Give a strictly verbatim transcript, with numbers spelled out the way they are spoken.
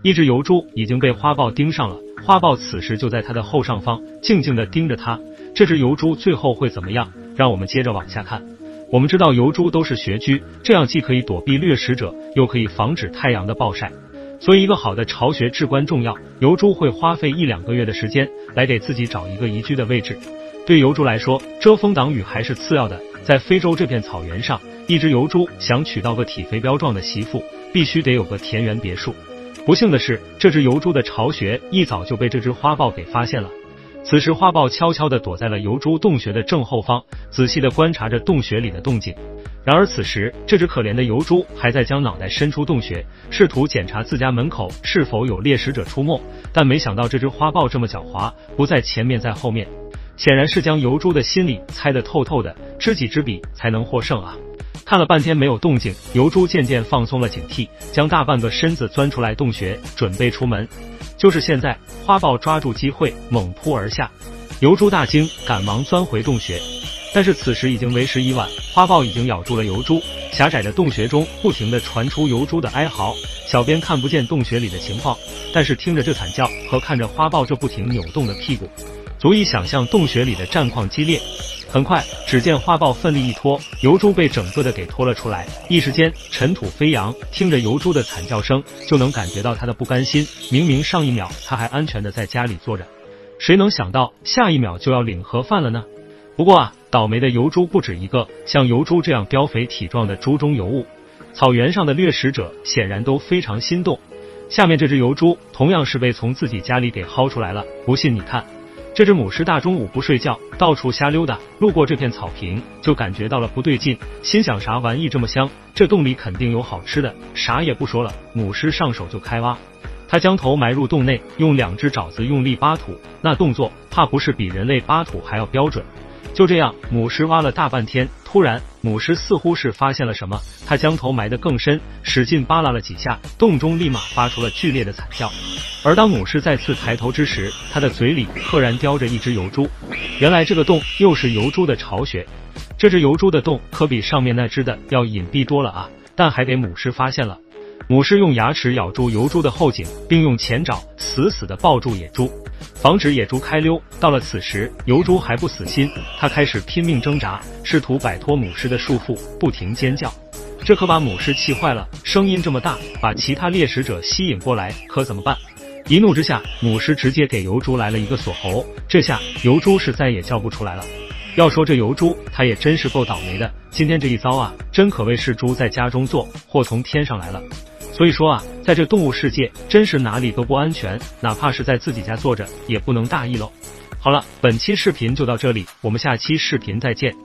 一只油猪已经被花豹盯上了，花豹此时就在它的后上方，静静地盯着它。这只油猪最后会怎么样？让我们接着往下看。我们知道油猪都是穴居，这样既可以躲避掠食者，又可以防止太阳的暴晒。所以一个好的巢穴至关重要，油猪会花费一两个月的时间来给自己找一个宜居的位置。对油猪来说，遮风挡雨还是次要的。在非洲这片草原上，一只油猪想娶到个体肥膘壮的媳妇，必须得有个田园别墅。不幸的是，这只油猪的巢穴一早就被这只花豹给发现了。此时花豹悄悄地躲在了油猪洞穴的正后方，仔细地观察着洞穴里的动静。然而此时，这只可怜的油猪还在将脑袋伸出洞穴，试图检查自家门口是否有猎食者出没。但没想到这只花豹这么狡猾，不在前面，在后面，显然是将油猪的心理猜得透透的，知己知彼才能获胜啊！看了半天没有动静，油猪渐渐放松了警惕，将大半个身子钻出来洞穴，准备出门。就是现在，花豹抓住机会猛扑而下，油猪大惊，赶忙钻回洞穴。但是此时已经为时已晚，花豹已经咬住了油猪。狭窄的洞穴中不停地传出油猪的哀嚎，小编看不见洞穴里的情况，但是听着这惨叫和看着花豹这不停扭动的屁股，足以想象洞穴里的战况激烈。很快，只见花豹奋力一拖，油猪被整个的给拖了出来，一时间尘土飞扬。听着油猪的惨叫声，就能感觉到它的不甘心。明明上一秒它还安全的在家里坐着，谁能想到下一秒就要领盒饭了呢？不过啊，倒霉的油猪不止一个，像油猪这样膘肥体壮的猪中尤物，草原上的掠食者显然都非常心动。下面这只油猪同样是被从自己家里给薅出来了，不信你看。这只母狮大中午不睡觉，到处瞎溜达，路过这片草坪就感觉到了不对劲，心想啥玩意这么香，这洞里肯定有好吃的。啥也不说了，母狮上手就开挖。他将头埋入洞内，用两只爪子用力扒土，那动作怕不是比人类扒土还要标准。就这样，母狮挖了大半天，突然母狮似乎是发现了什么，它将头埋得更深，使劲扒拉了几下，洞中立马发出了剧烈的惨叫。而当母狮再次抬头之时，它的嘴里赫然叼着一只油猪。原来这个洞又是油猪的巢穴。这只油猪的洞可比上面那只的要隐蔽多了啊，但还给母狮发现了。母狮用牙齿咬住油猪的后颈，并用前爪死死地抱住野猪，防止野猪开溜。到了此时，油猪还不死心，它开始拼命挣扎，试图摆脱母狮的束缚，不停尖叫。这可把母狮气坏了，声音这么大，把其他猎食者吸引过来，可怎么办？一怒之下，母狮直接给油猪来了一个锁喉，这下油猪是再也叫不出来了。要说这油猪，它也真是够倒霉的，今天这一遭啊，真可谓是猪在家中坐，祸从天上来了。所以说啊，在这动物世界，真是哪里都不安全，哪怕是在自己家坐着，也不能大意喽。好了，本期视频就到这里，我们下期视频再见。